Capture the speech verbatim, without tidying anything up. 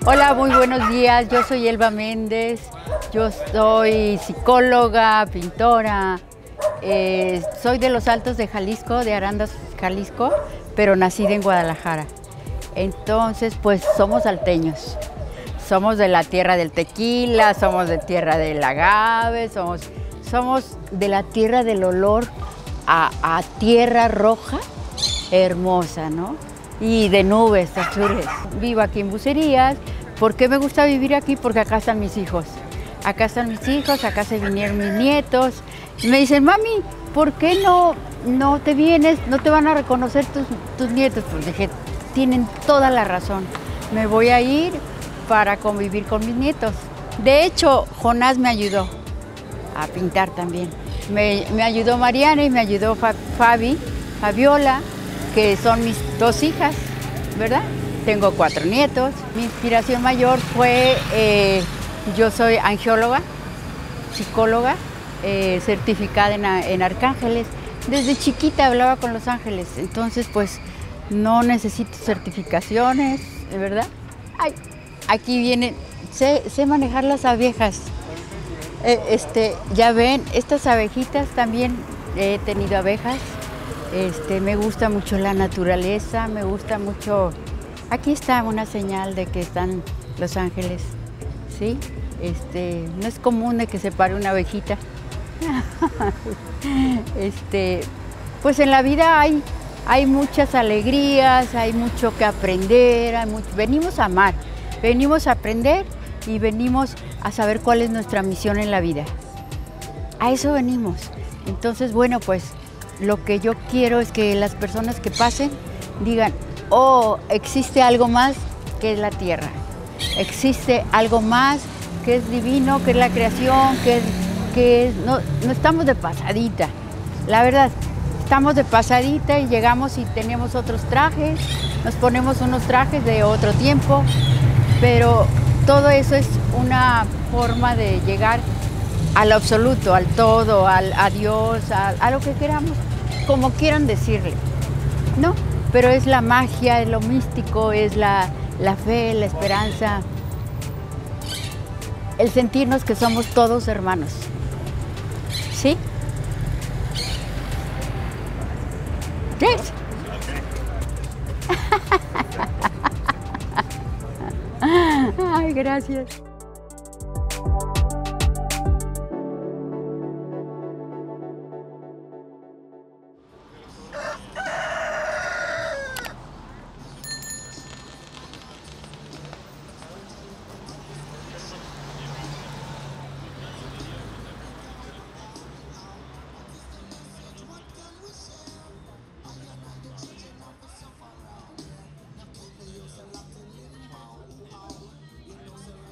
Hola, muy buenos días. Yo soy Elba Méndez. Yo soy psicóloga, pintora. Eh, soy de los Altos de Jalisco, de Arandas, Jalisco, pero nacida en Guadalajara. Entonces, pues somos salteños. Somos de la tierra del tequila, somos de tierra del agave, somos, somos de la tierra del olor a, a tierra roja, hermosa, ¿no? Y de nubes azules. Vivo aquí en Bucerías. ¿Por qué me gusta vivir aquí? Porque acá están mis hijos. Acá están mis hijos, acá se vinieron mis nietos. Y me dicen, mami, ¿por qué no, no te vienes? No te van a reconocer tus, tus nietos. Pues dije, tienen toda la razón. Me voy a ir para convivir con mis nietos. De hecho, Jonás me ayudó a pintar también. Me, me ayudó Mariana y me ayudó Fabi, Fabiola, que son mis dos hijas, ¿verdad? Tengo cuatro nietos. Mi inspiración mayor fue, eh, yo soy angióloga, psicóloga, eh, certificada en, en arcángeles. Desde chiquita hablaba con los ángeles, entonces pues no necesito certificaciones, ¿verdad? Ay, aquí vienen, sé, sé manejar las abejas. Eh, este, ya ven, estas abejitas también he tenido abejas. Este, me gusta mucho la naturaleza, me gusta mucho. Aquí está una señal de que están los ángeles, ¿sí? Este, no es común de que se pare una abejita. este, pues en la vida hay, hay muchas alegrías, hay mucho que aprender, hay mucho, venimos a amar, venimos a aprender y venimos a saber cuál es nuestra misión en la vida. A eso venimos. Entonces, bueno, pues lo que yo quiero es que las personas que pasen digan, oh, existe algo más que es la tierra, existe algo más que es divino, que es la creación, que es, que es, no, no estamos de pasadita, la verdad, estamos de pasadita y llegamos y tenemos otros trajes, nos ponemos unos trajes de otro tiempo, pero todo eso es una forma de llegar al absoluto, al todo, al, a Dios, a, a lo que queramos, como quieran decirle, ¿no? Pero es la magia, es lo místico, es la, la fe, la esperanza, el sentirnos que somos todos hermanos, ¿sí? ¿Sí? Ay, gracias.